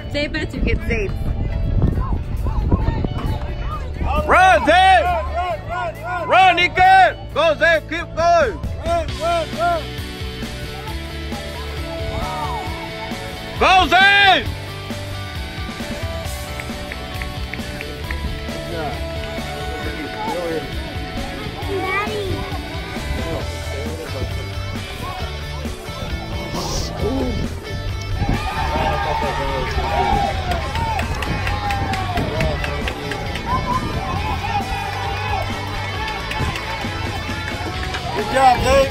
They better get safe. Run, Zay! Run, Nicky! Go, Zay, keep going! Run! Go, Zay! Good job, Zay.